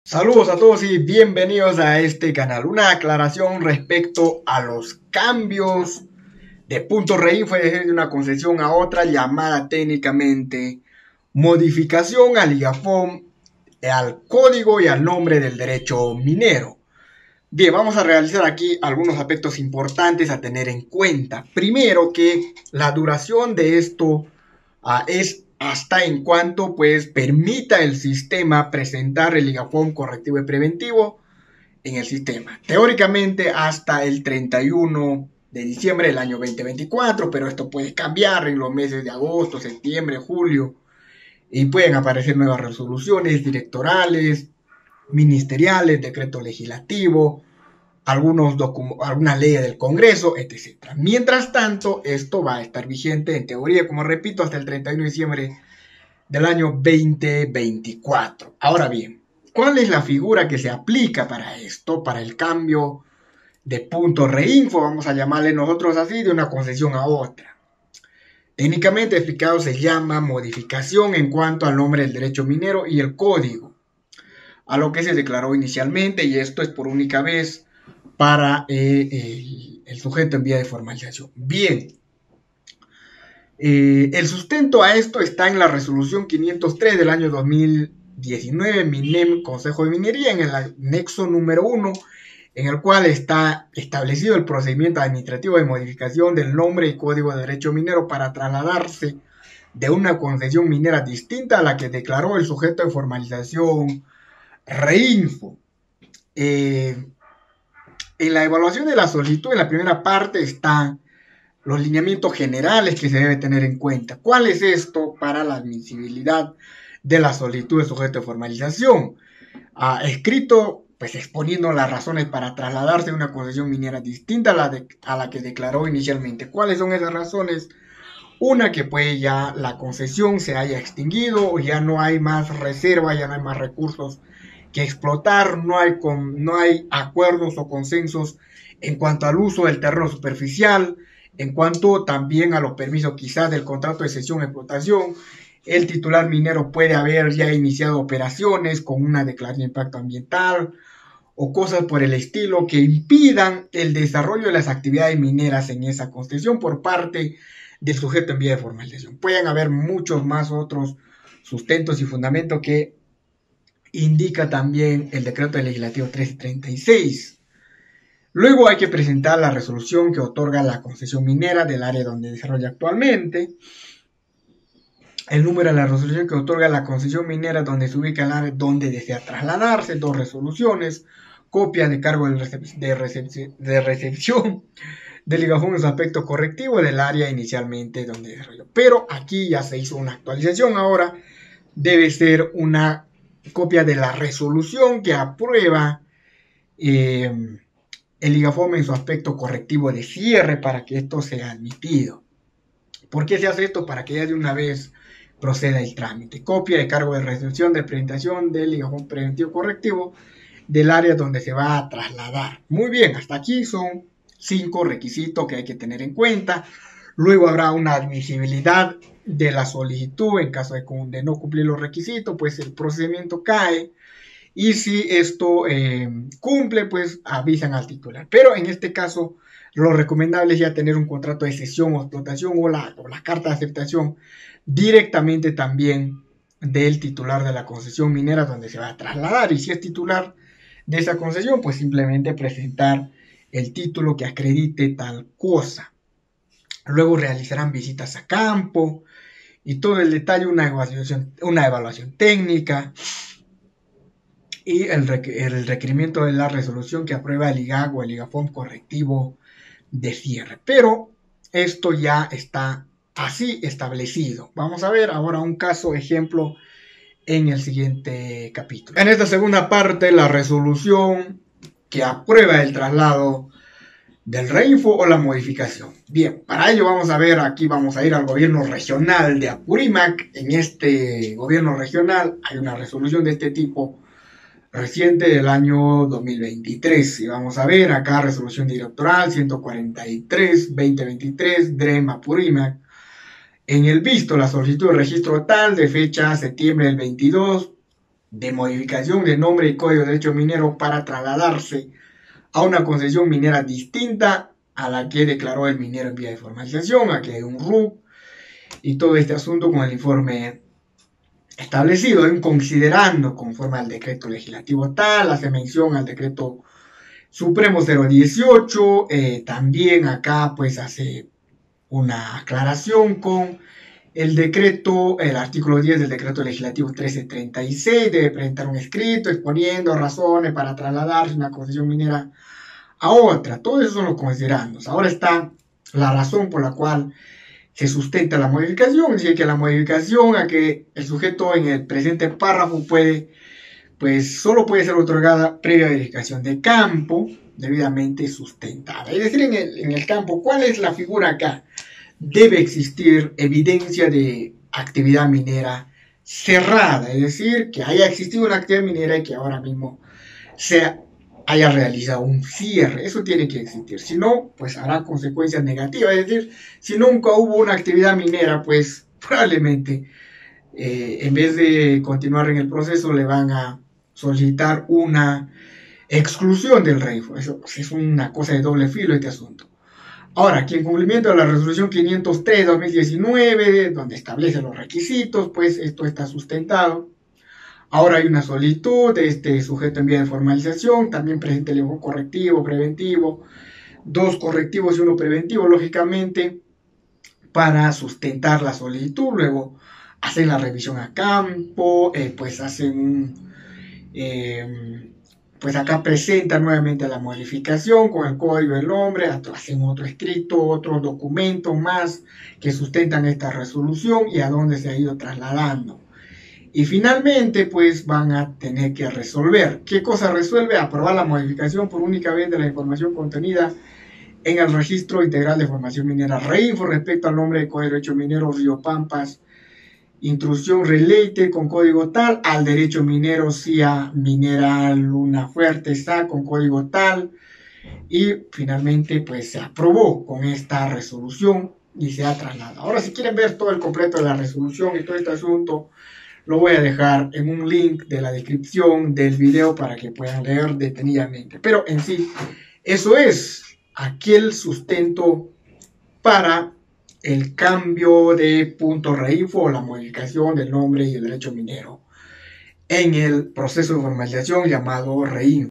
Saludos a todos y bienvenidos a este canal. Una aclaración respecto a los cambios de punto reinfo de una concesión a otra, llamada técnicamente modificación al IGAFOM, al código y al nombre del derecho minero. Bien, vamos a realizar aquí algunos aspectos importantes a tener en cuenta. Primero, que la duración de esto es hasta en cuanto pues permita el sistema presentar el IGAFOM correctivo y preventivo en el sistema. Teóricamente hasta el 31 de diciembre del año 2024, pero esto puede cambiar en los meses de agosto, septiembre, julio, y pueden aparecer nuevas resoluciones directorales, ministeriales, decreto legislativo, algunas leyes del Congreso, etc. Mientras tanto, esto va a estar vigente en teoría, como repito, hasta el 31 de diciembre del año 2024. Ahora bien, ¿cuál es la figura que se aplica para esto, para el cambio de punto reinfo, vamos a llamarle nosotros así, de una concesión a otra? Técnicamente explicado se llama modificación en cuanto al nombre del derecho minero y el código, a lo que se declaró inicialmente, y esto es por única vez para el sujeto en vía de formalización. Bien, el sustento a esto está en la resolución 503 del año 2019, MINEM, Consejo de Minería, en el anexo número 1, en el cual está establecido el procedimiento administrativo de modificación del nombre y código de derecho minero para trasladarse de una concesión minera distinta a la que declaró el sujeto de formalización Reinfo. En la evaluación de la solicitud, en la primera parte están los lineamientos generales que se debe tener en cuenta. ¿Cuál es esto para la admisibilidad de la solicitud de sujeto de formalización? Escrito, pues exponiendo las razones para trasladarse de una concesión minera distinta a la que declaró inicialmente. ¿Cuáles son esas razones? Una, que pues ya la concesión se haya extinguido, o ya no hay más reserva, ya no hay más recursos que explotar, no hay acuerdos o consensos en cuanto al uso del terreno superficial, en cuanto también a los permisos quizás del contrato de cesión de explotación. El titular minero puede haber ya iniciado operaciones con una declaración de impacto ambiental o cosas por el estilo que impidan el desarrollo de las actividades mineras en esa concesión por parte del sujeto en vía de formalización. Pueden haber muchos más otros sustentos y fundamentos que indica también el decreto legislativo 1336. Luego hay que presentar la resolución que otorga la concesión minera del área donde desarrolla actualmente, el número de la resolución que otorga la concesión minera donde se ubica el área donde desea trasladarse, 2 resoluciones, copia de cargo de recepción del IGAFOM en su aspecto correctivo del área inicialmente donde desarrolló. Pero aquí ya se hizo una actualización, ahora debe ser una copia de la resolución que aprueba el IGAFOM en su aspecto correctivo de cierre para que esto sea admitido. ¿Por qué se hace esto? Para que ya de una vez proceda el trámite. Copia de cargo de recepción de presentación del IGAFOM preventivo correctivo del área donde se va a trasladar. Muy bien, hasta aquí son 5 requisitos que hay que tener en cuenta. Luego habrá una admisibilidad de la solicitud en caso de no cumplir los requisitos, pues el procedimiento cae, y si esto cumple, pues avisan al titular. Pero en este caso lo recomendable es ya tener un contrato de cesión o explotación o la carta de aceptación directamente también del titular de la concesión minera donde se va a trasladar, y si es titular de esa concesión, pues simplemente presentar el título que acredite tal cosa. Luego realizarán visitas a campo y todo el detalle, una evaluación técnica y el requerimiento de la resolución que aprueba el IGAC o el IGAFOM correctivo de cierre. Pero esto ya está así establecido. Vamos a ver ahora un caso ejemplo en el siguiente capítulo. En esta segunda parte, la resolución que aprueba el traslado del reinfo o la modificación. Bien, para ello vamos a ver, aquí vamos a ir al gobierno regional de Apurímac. En este gobierno regional hay una resolución de este tipo reciente del año 2023. Y vamos a ver acá resolución directoral 143-2023, DREM Apurímac. En el visto, la solicitud de registro tal de fecha septiembre del 22 de modificación de nombre y código de derecho minero para trasladarse a una concesión minera distinta a la que declaró el minero en vía de formalización, a que hay un RUC y todo este asunto con el informe establecido, considerando conforme al decreto legislativo tal, hace mención al decreto Supremo 018, también acá pues hace una aclaración con el decreto, el artículo 10 del decreto legislativo 1336, debe presentar un escrito exponiendo razones para trasladarse una concesión minera a otra. Todo eso son los considerandos. Ahora está la razón por la cual se sustenta la modificación, es decir, que la modificación a que el sujeto en el presente párrafo solo puede ser otorgada previa verificación de campo debidamente sustentada. Es decir, en el campo, ¿cuál es la figura acá? Debe existir evidencia de actividad minera cerrada, es decir, que haya existido una actividad minera y que ahora mismo se haya realizado un cierre. Eso tiene que existir, si no, pues habrá consecuencias negativas, es decir, si nunca hubo una actividad minera, pues probablemente en vez de continuar en el proceso le van a solicitar una exclusión del REINFO. Eso es una cosa de doble filo este asunto. Ahora, que en cumplimiento de la resolución 503-2019, donde establece los requisitos, pues esto está sustentado. Ahora hay una solicitud de este sujeto en vía de formalización, también presenta el correctivo, preventivo, 2 correctivos y 1 preventivo, lógicamente, para sustentar la solicitud. Luego hacen la revisión a campo, pues acá presentan nuevamente la modificación con el código del nombre, hacen otro escrito, otros documentos más que sustentan esta resolución y a dónde se ha ido trasladando. Y finalmente, pues van a tener que resolver. ¿Qué cosa resuelve? Aprobar la modificación por única vez de la información contenida en el Registro Integral de Formación Minera REINFO respecto al nombre de código de derecho minero Río Pampas, intrusión related con código tal, al derecho minero CIA Mineral Luna Fuerte SA con código tal, y finalmente pues se aprobó con esta resolución y se ha trasladado. Ahora, si quieren ver todo el completo de la resolución y todo este asunto, lo voy a dejar en un link de la descripción del video para que puedan leer detenidamente. Pero en sí, eso es aquel sustento para el cambio de punto REINFO o la modificación del nombre y el derecho minero en el proceso de formalización llamado REINFO.